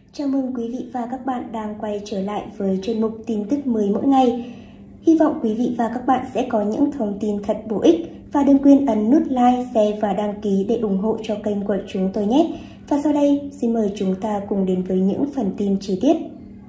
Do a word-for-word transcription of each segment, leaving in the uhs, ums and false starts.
Chào mừng quý vị và các bạn đang quay trở lại với chuyên mục tin tức mới mỗi ngày. Hy vọng quý vị và các bạn sẽ có những thông tin thật bổ ích và đừng quên ấn nút like, share và đăng ký để ủng hộ cho kênh của chúng tôi nhé. Và sau đây, xin mời chúng ta cùng đến với những phần tin chi tiết.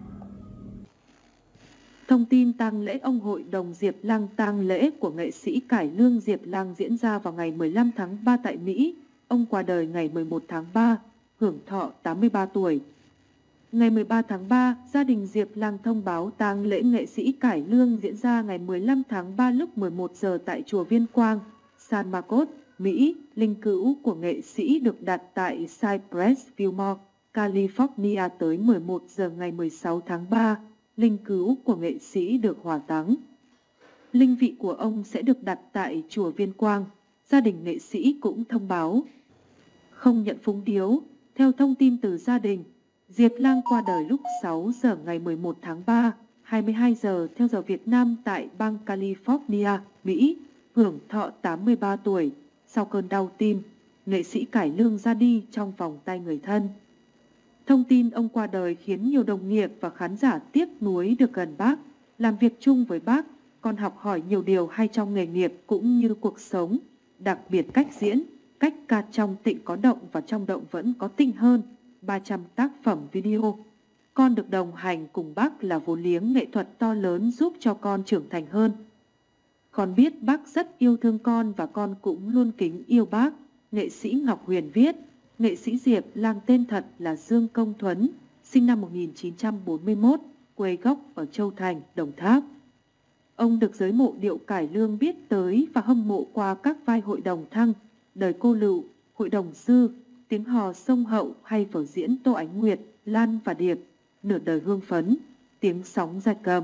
Thông tin tang lễ ông Hội đồng Diệp Lang. Tang lễ của nghệ sĩ cải lương Diệp Lang diễn ra vào ngày mười lăm tháng ba tại Mỹ. Ông qua đời ngày mười một tháng ba, hưởng thọ tám mươi ba tuổi. Ngày mười ba tháng ba, gia đình Diệp Lang thông báo tang lễ nghệ sĩ cải lương diễn ra ngày mười lăm tháng ba lúc mười một giờ tại chùa Viên Quang, San Marcos, Mỹ. Linh cữu của nghệ sĩ được đặt tại Cypress Fillmore, California tới mười một giờ ngày mười sáu tháng ba. Linh cữu của nghệ sĩ được hỏa táng. Linh vị của ông sẽ được đặt tại chùa Viên Quang. Gia đình nghệ sĩ cũng thông báo không nhận phúng điếu. Theo thông tin từ gia đình, Diệp Lang qua đời lúc sáu giờ ngày mười một tháng ba, hai mươi hai giờ theo giờ Việt Nam tại bang California, Mỹ, hưởng thọ tám mươi ba tuổi. Sau cơn đau tim, nghệ sĩ cải lương ra đi trong vòng tay người thân. Thông tin ông qua đời khiến nhiều đồng nghiệp và khán giả tiếc nuối được gần bác, làm việc chung với bác, còn học hỏi nhiều điều hay trong nghề nghiệp cũng như cuộc sống, đặc biệt cách diễn, cách ca trong tịnh có động và trong động vẫn có tịnh hơn. ba trăm tác phẩm video. Con được đồng hành cùng bác là vốn liếng nghệ thuật to lớn giúp cho con trưởng thành hơn. Con biết bác rất yêu thương con và con cũng luôn kính yêu bác. Nghệ sĩ Ngọc Huyền viết, nghệ sĩ Diệp Lang tên thật là Dương Công Thuấn, sinh năm một nghìn chín trăm bốn mươi mốt, quê gốc ở Châu Thành, Đồng Tháp. Ông được giới mộ điệu cải lương biết tới và hâm mộ qua các vai Hội đồng Thăng, Đời Cô Lựu, Hội đồng Sư, Tiếng Hò Sông Hậu hay vở diễn Tô Ánh Nguyệt, Lan và Điệp, Nửa Đời Hương Phấn, Tiếng Sóng Gia Cầm.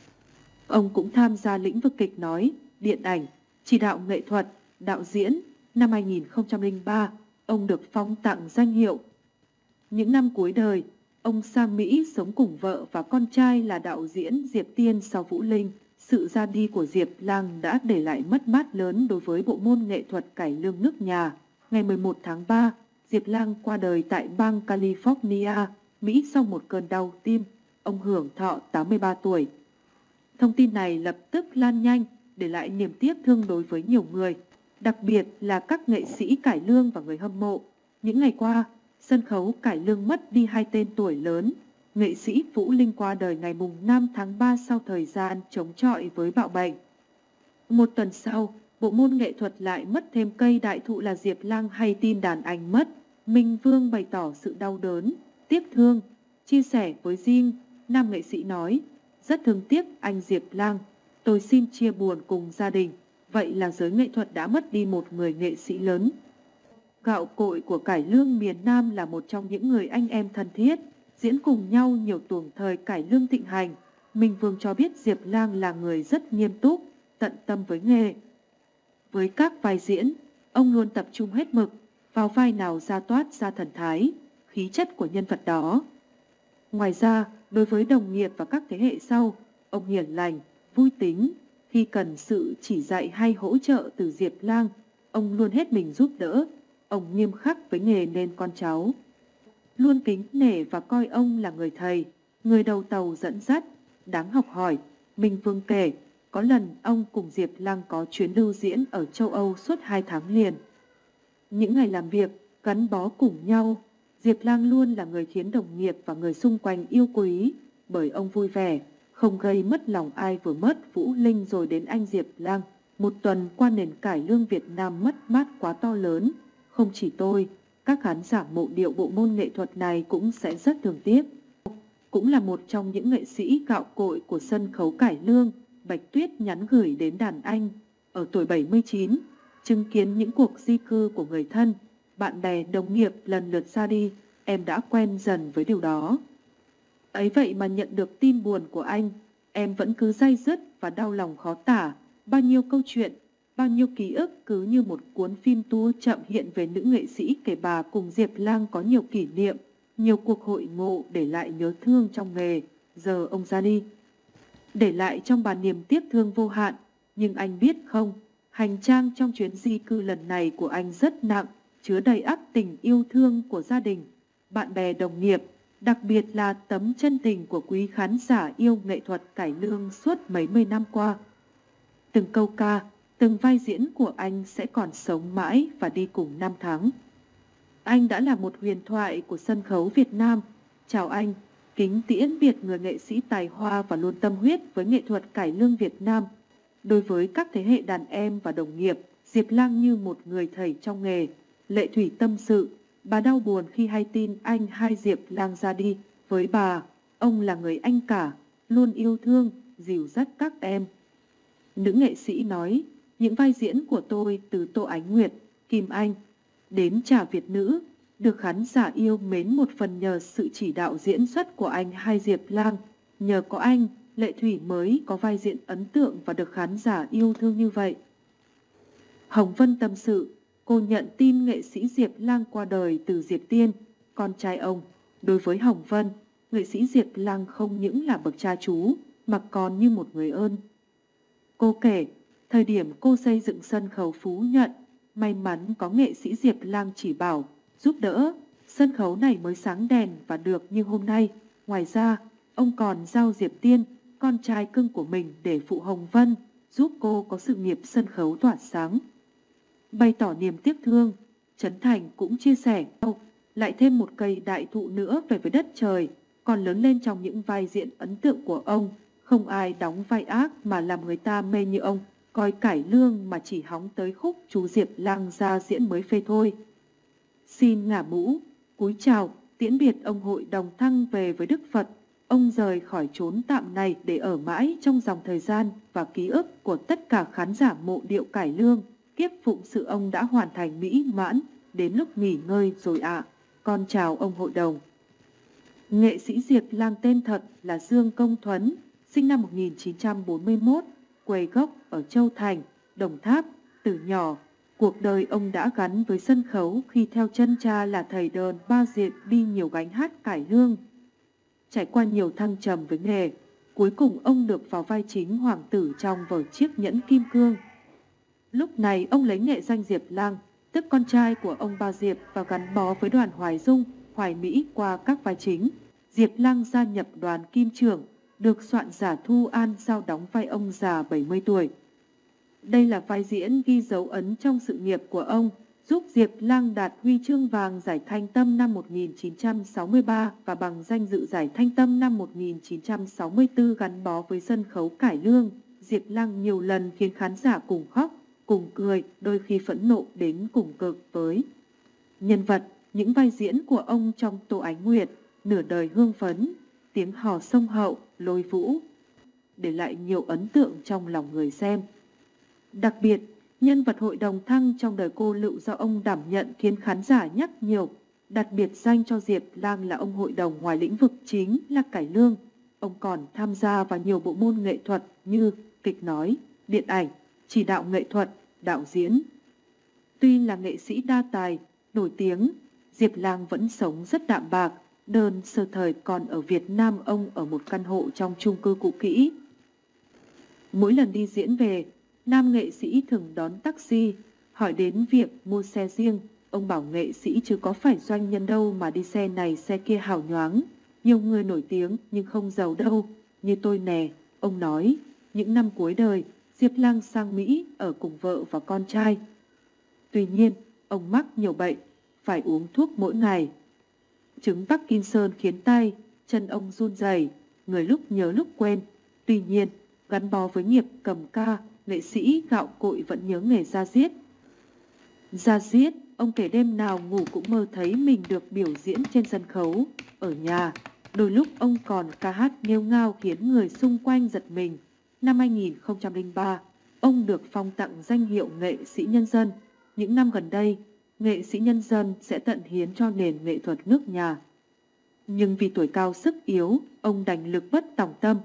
Ông cũng tham gia lĩnh vực kịch nói, điện ảnh, chỉ đạo nghệ thuật, đạo diễn. Năm hai nghìn không trăm lẻ ba, ông được phong tặng danh hiệu. Những năm cuối đời, ông sang Mỹ sống cùng vợ và con trai là đạo diễn Diệp Tiên sau Vũ Linh. Sự ra đi của Diệp Lang đã để lại mất mát lớn đối với bộ môn nghệ thuật cải lương nước nhà. Ngày mười một tháng ba, Diệp Lang qua đời tại bang California, Mỹ sau một cơn đau tim. Ông hưởng thọ tám mươi ba tuổi. Thông tin này lập tức lan nhanh, để lại niềm tiếc thương đối với nhiều người, đặc biệt là các nghệ sĩ cải lương và người hâm mộ. Những ngày qua, sân khấu cải lương mất đi hai tên tuổi lớn. Nghệ sĩ Vũ Linh qua đời ngày mùng năm tháng ba sau thời gian chống chọi với bạo bệnh. Một tuần sau, bộ môn nghệ thuật lại mất thêm cây đại thụ là Diệp Lang hay tin đàn anh mất. Minh Vương bày tỏ sự đau đớn, tiếc thương. Chia sẻ với Jin, nam nghệ sĩ nói, rất thương tiếc anh Diệp Lang. Tôi xin chia buồn cùng gia đình. Vậy là giới nghệ thuật đã mất đi một người nghệ sĩ lớn. Gạo cội của cải lương miền Nam là một trong những người anh em thân thiết, diễn cùng nhau nhiều tuồng thời cải lương thịnh hành. Minh Vương cho biết Diệp Lang là người rất nghiêm túc, tận tâm với nghề. Với các vai diễn, ông luôn tập trung hết mực, vào vai nào ra toát ra thần thái, khí chất của nhân vật đó. Ngoài ra, đối với đồng nghiệp và các thế hệ sau, ông hiền lành, vui tính. Khi cần sự chỉ dạy hay hỗ trợ từ Diệp Lang, ông luôn hết mình giúp đỡ. Ông nghiêm khắc với nghề nên con cháu luôn kính nể và coi ông là người thầy, người đầu tàu dẫn dắt, đáng học hỏi. Minh Vương kể, có lần ông cùng Diệp Lang có chuyến lưu diễn ở châu Âu suốt hai tháng liền. Những ngày làm việc, gắn bó cùng nhau, Diệp Lang luôn là người khiến đồng nghiệp và người xung quanh yêu quý, bởi ông vui vẻ, không gây mất lòng ai. Vừa mất Vũ Linh rồi đến anh Diệp Lang. Một tuần qua nền cải lương Việt Nam mất mát quá to lớn. Không chỉ tôi, các khán giả mộ điệu bộ môn nghệ thuật này cũng sẽ rất thương tiếc. Cũng là một trong những nghệ sĩ gạo cội của sân khấu cải lương, Bạch Tuyết nhắn gửi đến đàn anh. Ở tuổi bảy mươi chín, chứng kiến những cuộc di cư của người thân, bạn bè, đồng nghiệp lần lượt ra đi, em đã quen dần với điều đó. Ấy vậy mà nhận được tin buồn của anh, em vẫn cứ day dứt và đau lòng khó tả. Bao nhiêu câu chuyện, bao nhiêu ký ức cứ như một cuốn phim tour chậm hiện về nữ nghệ sĩ kể bà cùng Diệp Lang có nhiều kỷ niệm, nhiều cuộc hội ngộ để lại nhớ thương trong nghề. Giờ ông ra đi, để lại trong bà niềm tiếc thương vô hạn. Nhưng anh biết không, hành trang trong chuyến di cư lần này của anh rất nặng, chứa đầy ắp tình yêu thương của gia đình, bạn bè, đồng nghiệp, đặc biệt là tấm chân tình của quý khán giả yêu nghệ thuật cải lương suốt mấy mươi năm qua. Từng câu ca, từng vai diễn của anh sẽ còn sống mãi và đi cùng năm tháng. Anh đã là một huyền thoại của sân khấu Việt Nam. Chào anh, kính tiễn biệt người nghệ sĩ tài hoa và luôn tâm huyết với nghệ thuật cải lương Việt Nam. Đối với các thế hệ đàn em và đồng nghiệp, Diệp Lang như một người thầy trong nghề. Lệ Thủy tâm sự, bà đau buồn khi hay tin anh hai Diệp Lang ra đi. Với bà, ông là người anh cả, luôn yêu thương, dìu dắt các em. Nữ nghệ sĩ nói, những vai diễn của tôi từ Tô Ánh Nguyệt, Kim Anh đến Trà Việt Nữ được khán giả yêu mến một phần nhờ sự chỉ đạo diễn xuất của anh hai Diệp Lang. Nhờ có anh, Lệ Thủy mới có vai diễn ấn tượng và được khán giả yêu thương như vậy. Hồng Vân tâm sự, cô nhận tin nghệ sĩ Diệp Lang qua đời từ Diệp Tiên, con trai ông. Đối với Hồng Vân, nghệ sĩ Diệp Lang không những là bậc cha chú mà còn như một người ơn. Cô kể, thời điểm cô xây dựng sân khấu Phú Nhuận, may mắn có nghệ sĩ Diệp Lang chỉ bảo, giúp đỡ, sân khấu này mới sáng đèn và được như hôm nay. Ngoài ra, ông còn giao Diệp Tiên, con trai cưng của mình để phụ Hồng Vân, giúp cô có sự nghiệp sân khấu tỏa sáng. Bày tỏ niềm tiếc thương, Trấn Thành cũng chia sẻ, lại thêm một cây đại thụ nữa về với đất trời, còn lớn lên trong những vai diễn ấn tượng của ông. Không ai đóng vai ác mà làm người ta mê như ông, coi cải lương mà chỉ hóng tới khúc chú Diệp Lang ra diễn mới phê thôi. Xin ngả mũ, cúi chào, tiễn biệt ông Hội Đồng Thăng về với Đức Phật. Ông rời khỏi chốn tạm này để ở mãi trong dòng thời gian và ký ức của tất cả khán giả mộ điệu cải lương. Kiếp phụng sự ông đã hoàn thành mỹ mãn, đến lúc nghỉ ngơi rồi ạ. À. Con chào ông Hội Đồng. Nghệ sĩ Diệp Lang tên thật là Dương Công Thuấn, sinh năm một nghìn chín trăm bốn mươi mốt, quê gốc ở Châu Thành, Đồng Tháp. Từ nhỏ, cuộc đời ông đã gắn với sân khấu khi theo chân cha là thầy đờn Ba Diệp đi nhiều gánh hát cải lương. Trải qua nhiều thăng trầm với nghề, cuối cùng ông được vào vai chính hoàng tử trong vở Chiếc Nhẫn Kim Cương. Lúc này ông lấy nghệ danh Diệp Lang, tức con trai của ông Ba Diệp, và gắn bó với đoàn Hoài Dung, Hoài Mỹ qua các vai chính. Diệp Lang gia nhập đoàn Kim Trưởng, được soạn giả Thu An giao đóng vai ông già bảy mươi tuổi. Đây là vai diễn ghi dấu ấn trong sự nghiệp của ông, giúp Diệp Lang đạt huy chương vàng Giải Thanh Tâm năm một nghìn chín trăm sáu mươi ba và bằng danh dự Giải Thanh Tâm năm một nghìn chín trăm sáu mươi tư. Gắn bó với sân khấu cải lương, Diệp Lang nhiều lần khiến khán giả cùng khóc, cùng cười, đôi khi phẫn nộ đến cùng cực với nhân vật. Những vai diễn của ông trong Tô Ánh Nguyệt, Nửa Đời Hương Phấn, Tiếng Hò Sông Hậu, Lôi Vũ để lại nhiều ấn tượng trong lòng người xem. Đặc biệt, nhân vật Hội Đồng Thăng trong đời cô Lựu do ông đảm nhận khiến khán giả nhắc nhiều, đặt biệt danh cho Diệp Lang là ông Hội Đồng ngoài lĩnh vực chính là cải lương. Ông còn tham gia vào nhiều bộ môn nghệ thuật như kịch nói, điện ảnh, chỉ đạo nghệ thuật, đạo diễn. Tuy là nghệ sĩ đa tài, nổi tiếng, Diệp Lang vẫn sống rất đạm bạc. Đơn sơ thời còn ở Việt Nam, ông ở một căn hộ trong chung cư cũ kỹ. Mỗi lần đi diễn về, nam nghệ sĩ thường đón taxi, hỏi đến việc mua xe riêng. Ông bảo nghệ sĩ chứ có phải doanh nhân đâu mà đi xe này xe kia hào nhoáng. Nhiều người nổi tiếng nhưng không giàu đâu, như tôi nè. Ông nói, những năm cuối đời, Diệp Lang sang Mỹ ở cùng vợ và con trai. Tuy nhiên, ông mắc nhiều bệnh, phải uống thuốc mỗi ngày. Chứng Parkinson khiến tay, chân ông run rẩy, người lúc nhớ lúc quên. Tuy nhiên, gắn bó với nghiệp cầm ca, nghệ sĩ gạo cội vẫn nhớ nghề da diết. Da diết, ông kể đêm nào ngủ cũng mơ thấy mình được biểu diễn trên sân khấu. Ở nhà, đôi lúc ông còn ca hát nghêu ngao khiến người xung quanh giật mình. Năm hai nghìn không trăm lẻ ba, ông được phong tặng danh hiệu nghệ sĩ nhân dân. Những năm gần đây, nghệ sĩ nhân dân sẽ tận hiến cho nền nghệ thuật nước nhà. Nhưng vì tuổi cao sức yếu, ông đành lực bất tòng tâm.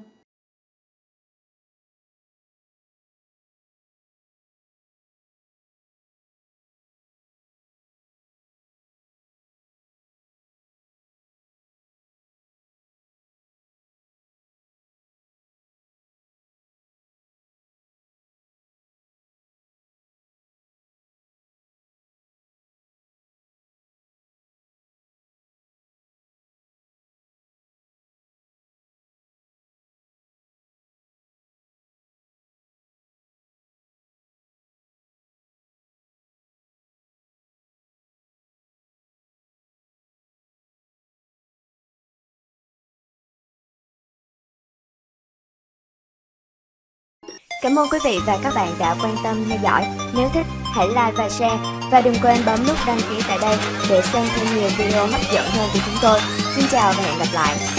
Cảm ơn quý vị và các bạn đã quan tâm theo dõi. Nếu thích, hãy like và share. Và đừng quên bấm nút đăng ký tại đây để xem thêm nhiều video hấp dẫn hơn của chúng tôi. Xin chào và hẹn gặp lại.